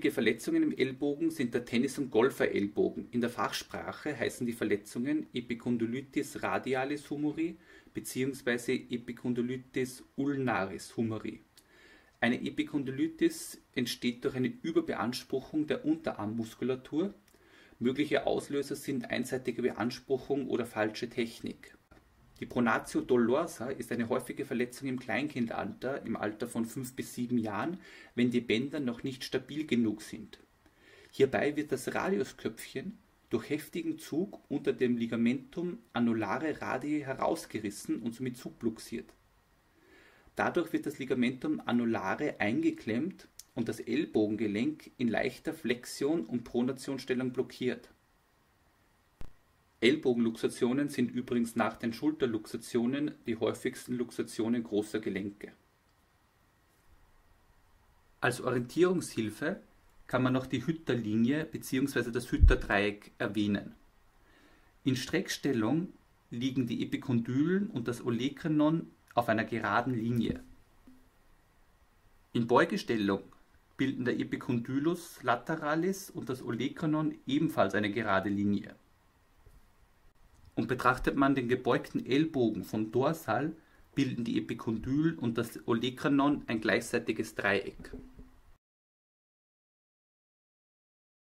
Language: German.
Häufige Verletzungen im Ellbogen sind der Tennis- und Golfer-Ellbogen. In der Fachsprache heißen die Verletzungen Epicondylitis radialis humeri bzw. Epicondylitis ulnaris humeri. Eine Epicondylitis entsteht durch eine Überbeanspruchung der Unterarmmuskulatur. Mögliche Auslöser sind einseitige Beanspruchung oder falsche Technik. Die Pronatio dolorsa ist eine häufige Verletzung im Kleinkindalter, im Alter von 5 bis 7 Jahren, wenn die Bänder noch nicht stabil genug sind. Hierbei wird das Radiusköpfchen durch heftigen Zug unter dem Ligamentum annulare radii herausgerissen und somit subluxiert. Dadurch wird das Ligamentum annulare eingeklemmt und das Ellbogengelenk in leichter Flexion und Pronationsstellung blockiert. Ellbogenluxationen sind übrigens nach den Schulterluxationen die häufigsten Luxationen großer Gelenke. Als Orientierungshilfe kann man noch die Hütter-Linie bzw. das Hütter-Dreieck erwähnen. In Streckstellung liegen die Epikondylen und das Olecranon auf einer geraden Linie. In Beugestellung bilden der Epicondylus lateralis und das Olecranon ebenfalls eine gerade Linie. Und betrachtet man den gebeugten Ellbogen von dorsal, bilden die Epikondylen und das Olecranon ein gleichseitiges Dreieck.